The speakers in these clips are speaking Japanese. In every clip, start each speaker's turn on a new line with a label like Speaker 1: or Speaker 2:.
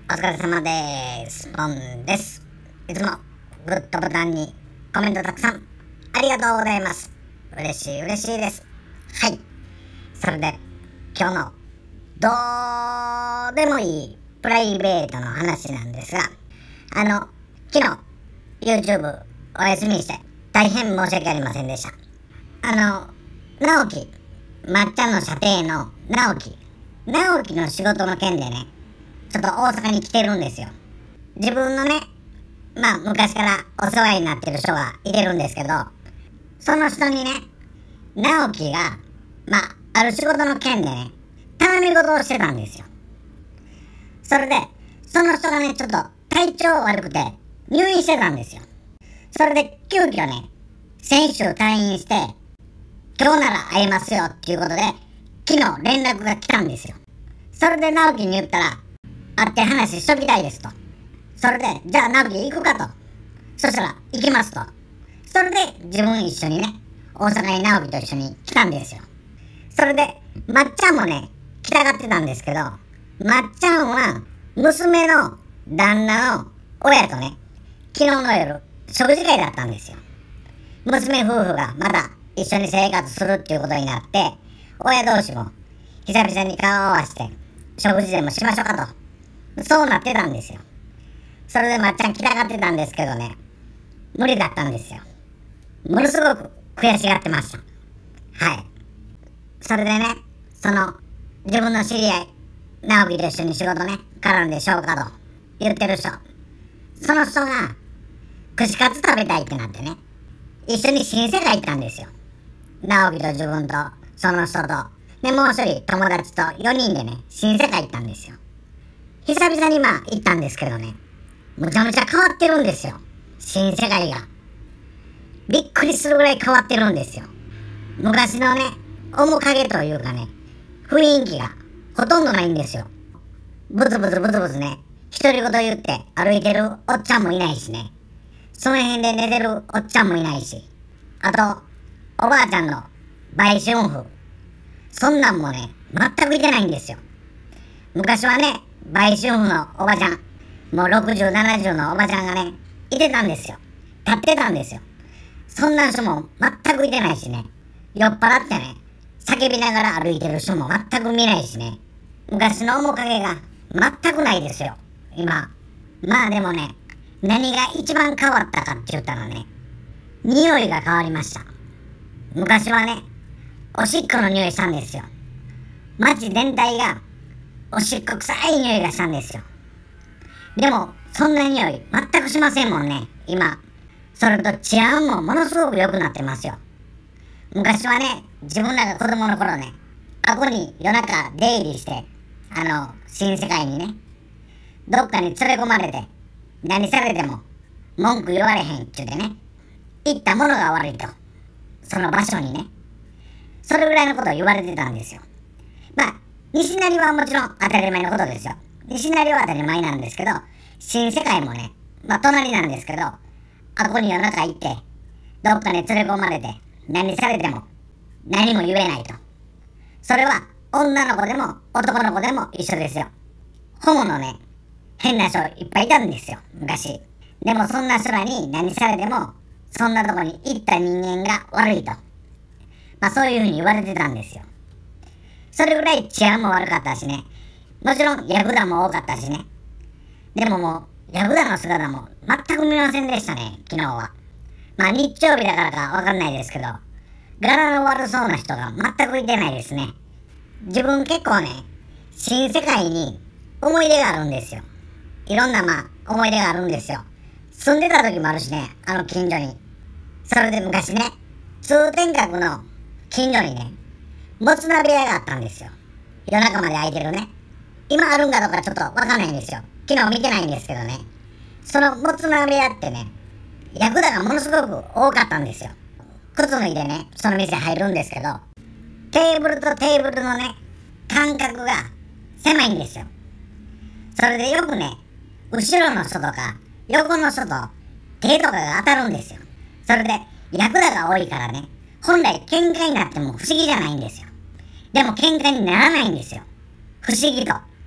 Speaker 1: お疲れ様です。ポンです。いつもグッドボタンにコメントたくさんありがとうございます。嬉しいです。はい。それで今日のどうでもいいプライベートの話なんですが、昨日 YouTube お休みにして大変申し訳ありませんでした。直樹、まっちゃんの舎弟の直樹の仕事の件でね、ちょっと大阪に来てるんですよ。自分のね、昔からお世話になってる人がいてるんですけど、その人にね、直樹が、ある仕事の件でね、頼み事をしてたんですよ。それで、その人がね、ちょっと体調悪くて入院してたんですよ。それで、急遽ね、先週退院して、今日なら会えますよっていうことで、昨日連絡が来たんですよ。それで直樹に言ったら、会って話しときたいですと。それで、じゃあ直樹行くかと。そしたら、行きますと。それで、自分一緒にね、大阪に直樹と一緒に来たんですよ。それで、まっちゃんもね、来たがってたんですけど、まっちゃんは、娘の旦那の親とね、昨日の夜、食事会だったんですよ。娘夫婦がまた一緒に生活するっていうことになって、親同士も久々に顔を合わせて、食事でもしましょうかと。そうなってたんですよ。それでまっちゃん来たがってたんですけどね、無理だったんですよ。ものすごく悔しがってました。はい。それでね、自分の知り合い、直樹と一緒に仕事ね、絡んでしょうかと言ってる人。その人が、串カツ食べたいってなってね、一緒に新世界行ったんですよ。直樹と自分と、その人と、で、もう一人友達と4人でね、新世界行ったんですよ。久々に行ったんですけどね、むちゃむちゃ変わってるんですよ。新世界が。びっくりするぐらい変わってるんですよ。昔のね、面影というかね、雰囲気がほとんどないんですよ。ブツブツね、独り言言って歩いてるおっちゃんもいないしね。その辺で寝てるおっちゃんもいないし。あと、おばあちゃんの売春婦。そんなんもね、全くいてないんですよ。昔はね、売春婦のおばちゃん、もう60、70のおばちゃんがね、いてたんですよ。立ってたんですよ。そんな人も全くいてないしね。酔っ払ってね、叫びながら歩いてる人も全く見ないしね。昔の面影が全くないですよ、今。でもね、何が一番変わったかって言ったらね、匂いが変わりました。昔はね、おしっこの匂いしたんですよ。街全体がおしっこ臭い匂いがしたんですよ。でも、そんな匂い全くしませんもんね、今。それと治安もものすごく良くなってますよ。昔はね、自分らが子供の頃ね、あこに夜中出入りして、新世界にね、どっかに連れ込まれて、何されても文句言われへんっちゅうてね、行ったものが悪いと。その場所にね。それぐらいのことを言われてたんですよ。西成はもちろん当たり前のことですよ。西成は当たり前なんですけど、新世界もね、隣なんですけど、あこに夜中行って、どっかに連れ込まれて、何されても、何も言えないと。それは、女の子でも男の子でも一緒ですよ。ホモのね、変な人いっぱいいたんですよ、昔。でもそんな人らに何されても、そんなとこに行った人間が悪いと。そういう風に言われてたんですよ。それぐらい治安も悪かったしね。もちろんヤクザも多かったしね。でももう、ヤクザの姿も全く見ませんでしたね、昨日は。日曜日だからかわかんないですけど、柄の悪そうな人が全くいてないですね。自分結構ね、新世界に思い出があるんですよ。いろんな思い出があるんですよ。住んでた時もあるしね、近所に。それで昔ね、通天閣の近所にね、もつ鍋屋があったんですよ。夜中まで開いてるね。今あるんかどうかちょっとわかんないんですよ。昨日見てないんですけどね。そのもつ鍋屋ってね、ヤクザがものすごく多かったんですよ。靴脱いでね、その店入るんですけど、テーブルとテーブルのね、間隔が狭いんですよ。それでよくね、後ろの人とか、横の人と手とかが当たるんですよ。それで、ヤクザが多いからね、本来喧嘩になっても不思議じゃないんですよ。でも喧嘩にならないんですよ。不思議と。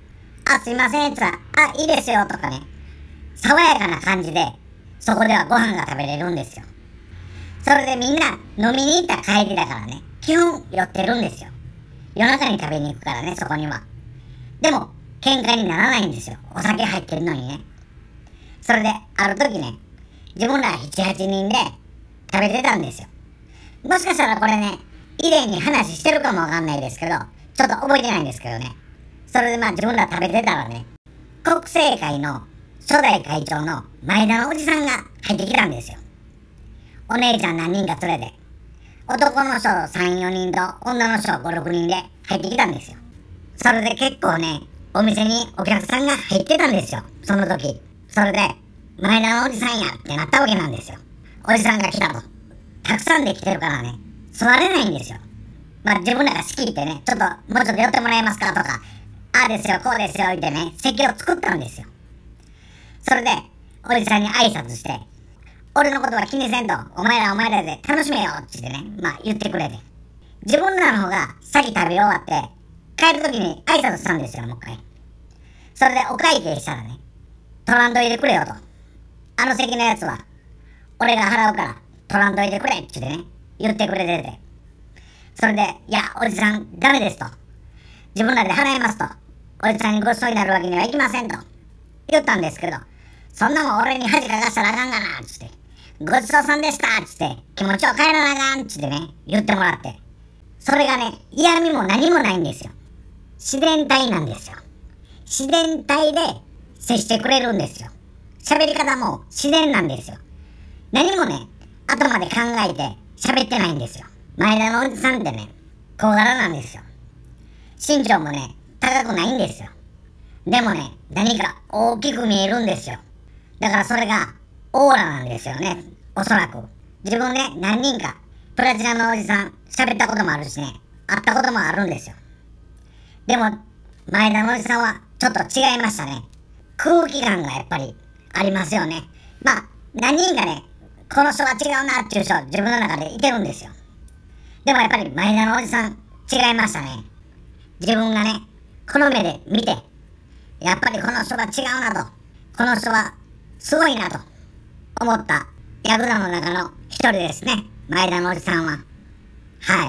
Speaker 1: あ、すいません、つったら、あ、いいですよ、とかね。爽やかな感じで、そこではご飯が食べれるんですよ。それでみんな飲みに行った帰りだからね、基本酔ってるんですよ。夜中に食べに行くからね、そこには。でも、喧嘩にならないんですよ。お酒入ってるのにね。それで、ある時ね、自分ら7、8人で食べてたんですよ。もしかしたらこれね、以前に話してるかもわかんないですけど、ちょっと覚えてないんですけどね。それでまあ自分ら食べてたらね、国政会の初代会長の前田のおじさんが入ってきたんですよ。お姉ちゃん何人か連れて。男の人3、4人と女の人5、6人で入ってきたんですよ。それで結構ね、お店にお客さんが入ってたんですよ。その時。それで、前田のおじさんやってなったわけなんですよ。おじさんが来たと。たくさんで来てるからね、座れないんですよ。まあ自分らが仕切ってね、ちょっともうちょっと寄ってもらえますかとか、ああですよ、こうですよ、言ってね、席を作ったんですよ。それで、おじさんに挨拶して、俺のことは気にせんと、お前らで楽しめよって言ってね、まあ言ってくれて。自分らの方が先食べ終わって、帰る時に挨拶したんですよ、もう一回。それでお会計したらね、取らんといてくれよと。あの席のやつは、俺が払うから、取らんといてくれって言ってね、言ってくれてて。それで、いや、おじさん、ダメですと。自分らで払いますと。おじさんにごちそうになるわけにはいきませんと。言ったんですけど、そんなもん俺に恥かかしたらあかんがな、つって。ごちそうさんでした、つって。気持ちを変えらなあかん、つってね、言ってもらって。それがね、嫌味も何もないんですよ。自然体なんですよ。自然体で接してくれるんですよ。喋り方も自然なんですよ。何もね、頭で考えて喋ってないんですよ。前田のおじさんってね、小柄なんですよ。身長もね、高くないんですよ。でもね、何か大きく見えるんですよ。だからそれがオーラなんですよね。おそらく。自分ね、何人か、プラチナのおじさん、喋ったこともあるしね、会ったこともあるんですよ。でも、前田のおじさんはちょっと違いましたね。空気感がやっぱりありますよね。まあ、何人かね、この人は違うなっていう人自分の中でいてるんですよ。でもやっぱり前田のおじさん違いましたね。自分がね、この目で見て、やっぱりこの人は違うなと、この人はすごいなと思ったヤクザの中の一人ですね。前田のおじさんは。はい。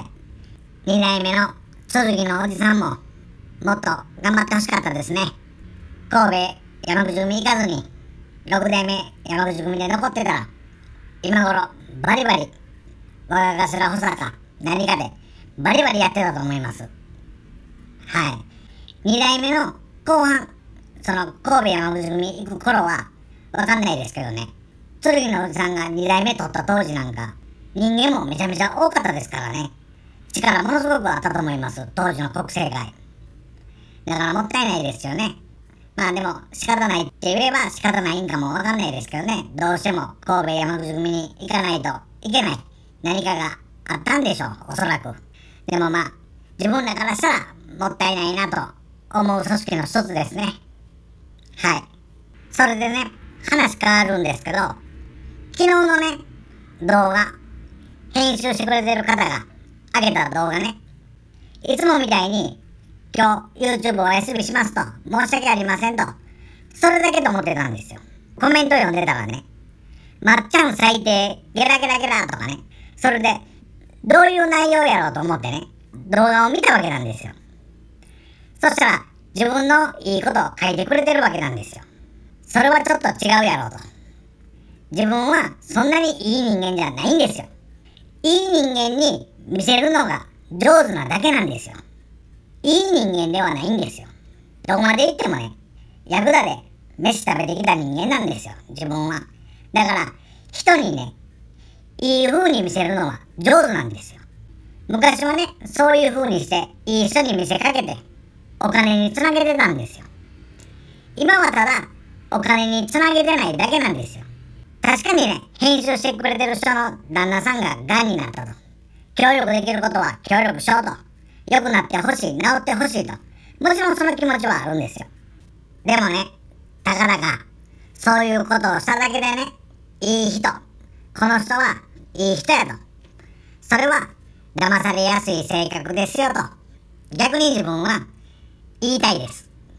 Speaker 1: 二代目の剣のおじさんももっと頑張ってほしかったですね。神戸山口組行かずに6代目山口組で残ってたら、今頃バリバリ我が頭補佐か何かでバリバリやってたと思います。はい。2代目の後半、その神戸山口組行く頃はわかんないですけどね、剣のおじさんが2代目取った当時なんか人間もめちゃめちゃ多かったですからね。力ものすごくあったと思います、当時の国政会。だからもったいないですよね。まあでも仕方ないって言えば仕方ないんかもわかんないですけどね。どうしても神戸山口組に行かないといけない何かがあったんでしょう、おそらく。でもまあ、自分らからしたらもったいないなと思う組織の一つですね。はい。それでね、話変わるんですけど、昨日のね、動画、編集してくれてる方が上げた動画ね、いつもみたいに今日 YouTube お休みしますと、申し訳ありませんと、それだけと思ってたんですよ。コメント読んでたらね、まっちゃん最低、ゲラゲラゲラとかね、それでどういう内容やろうと思ってね、動画を見たわけなんですよ。そしたら自分のいいことを書いてくれてるわけなんですよ。それはちょっと違うやろうと。自分はそんなにいい人間じゃないんですよ。いい人間に見せるのが上手なだけなんですよ。いい人間ではないんですよ。どこまで行ってもね、ヤクザで飯食べてきた人間なんですよ、自分は。だから人にね、いい風に見せるのは上手なんですよ。昔はね、そういう風にしていい人に見せかけてお金につなげてたんですよ。今はただお金につなげてないだけなんですよ。確かにね、編集してくれてる人の旦那さんが癌になったと。協力できることは協力しようと。良くなってほしい、治ってほしいと。もちろんその気持ちはあるんですよ。でもね、たかだかそういうことをしただけでね、いい人、この人はいい人やと。それは騙されやすい性格ですよと。逆に自分は言いたいです。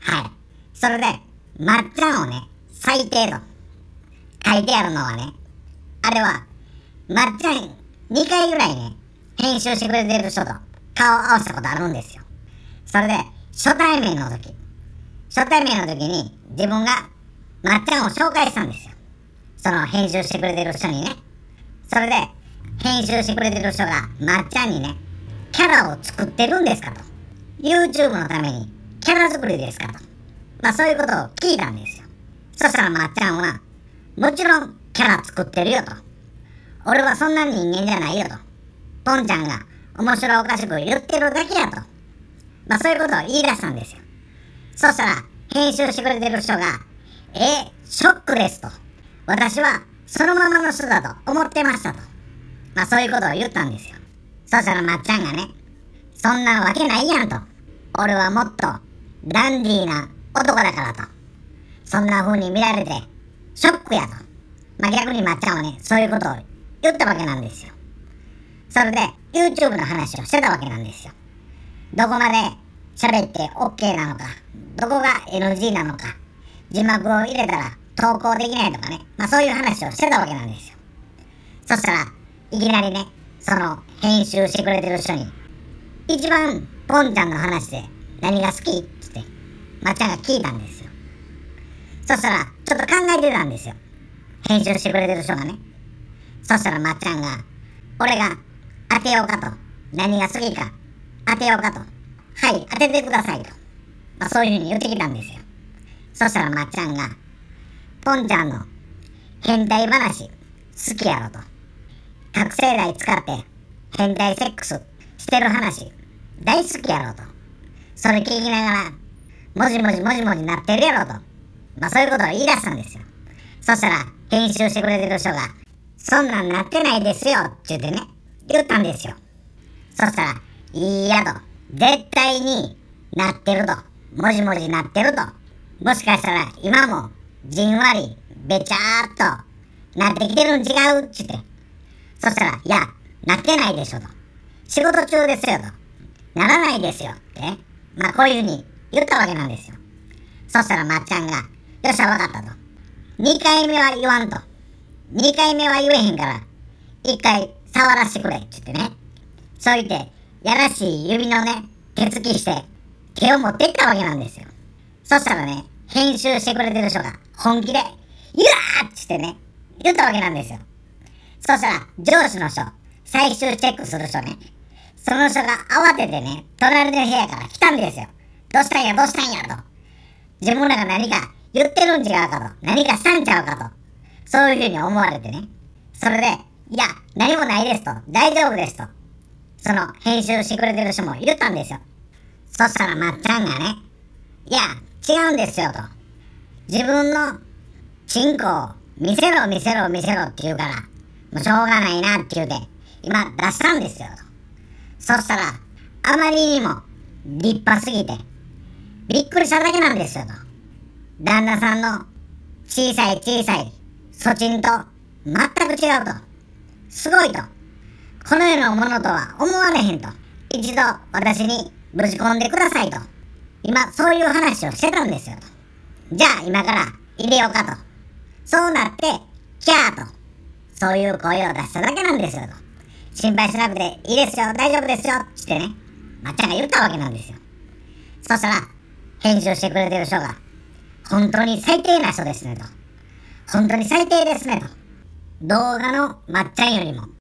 Speaker 1: はい。それで、まっちゃんをね、最低と書いてあるのはね、あれは、まっちゃん2回ぐらいね、編集してくれてる人と顔を合わせたことあるんですよ。それで、初対面の時に自分がまっちゃんを紹介したんですよ。その編集してくれてる人にね。それで、編集してくれてる人がまっちゃんにね、キャラを作ってるんですかと。YouTube のためにキャラ作りですかと。そういうことを聞いたんですよ。そしたらまっちゃんは、もちろんキャラ作ってるよと。俺はそんな人間じゃないよと。ポンちゃんが面白おかしく言ってるだけやと。そういうことを言い出したんですよ。そしたら、編集してくれてる人が、ショックですと。私はそのままの人だと思ってましたと。そういうことを言ったんですよ。そしたらまっちゃんがね、そんなわけないやんと。俺はもっとダンディーな男だからと。そんな風に見られてショックやと。逆にまっちゃんはね、そういうことを言ったわけなんですよ。それで YouTube の話をしてたわけなんですよ。どこまで喋って OK なのか、どこが NG なのか、字幕を入れたら投稿できないとかね、そういう話をしてたわけなんですよ。そしたらいきなりね、その編集してくれてる人に、一番ポンちゃんの話で何が好きってまっちゃんが聞いたんですよ。そしたらちょっと考えてたんですよ、編集してくれてる人がね。そしたらまっちゃんが、俺が当てようかと、何が好きか当てようかと、はい、当ててくださいと、そういう風に言ってきたんですよ。そしたらまっちゃんが、ポンちゃんの変態話好きやろと。覚醒剤使って変態セックスしてる話大好きやろと。それ聞きながらもじもじなってるやろと。そういうことを言い出したんですよ。そしたら編集してくれてる人が、そんなんなってないですよって言ってね、言ったんですよ。そしたら、いやと、絶対になってると、もじもじなってると、もしかしたら今もじんわりべちゃーっとなってきてるん違うって言って。そしたら、いや、なってないでしょと。仕事中ですよと。ならないですよってね。こういう風に言ったわけなんですよ。そしたらまっちゃんが、よっしゃわかったと。2回目は言わんと。2回目は言えへんから、1回触らせてくれって言ってね。そう言って、やらしい指のね、手つきして手を持っていったわけなんですよ。そしたらね、編集してくれてる人が本気で、いやーって言ってね、言ったわけなんですよ。そしたら、上司の人、最終チェックする人ね、その人が慌ててね、隣の部屋から来たんですよ。どうしたんやと。自分らが何か言ってるん違うかと。何かしたんちゃうかと。そういう風に思われてね。それで、いや、何もないですと。大丈夫ですと。その編集してくれてる人も言ったんですよ。そしたらまっちゃんがね、いや、違うんですよと。自分のチンコを見せろって言うから、もうしょうがないなって言うて、今出したんですよと。そしたら、あまりにも立派すぎて、びっくりしただけなんですよと。旦那さんの小さいそちんと全く違うと。すごいと。この世のものとは思われへんと。一度私にぶち込んでくださいと。今そういう話をしてたんですよと。じゃあ今から入れようかと。そうなって、キャーと。そういう声を出しただけなんですよと。心配しなくていいですよ、大丈夫ですよってね、まっちゃんが言ったわけなんですよ。そしたら、編集してくれてる人が、本当に最低な人ですねと。本当に最低ですねと。動画のまっちゃんよりも。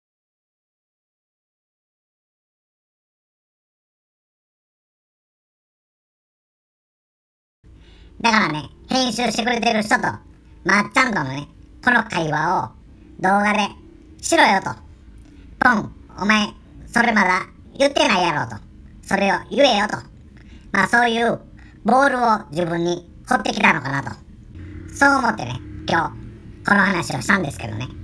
Speaker 1: だからね、編集してくれてる人と、まっちゃんとのね、この会話を動画でしろよと。ポン、お前、それまだ言ってないやろと。それを言えよと。そういうボールを自分に放ってきたのかなと。そう思ってね、今日、この話をしたんですけどね。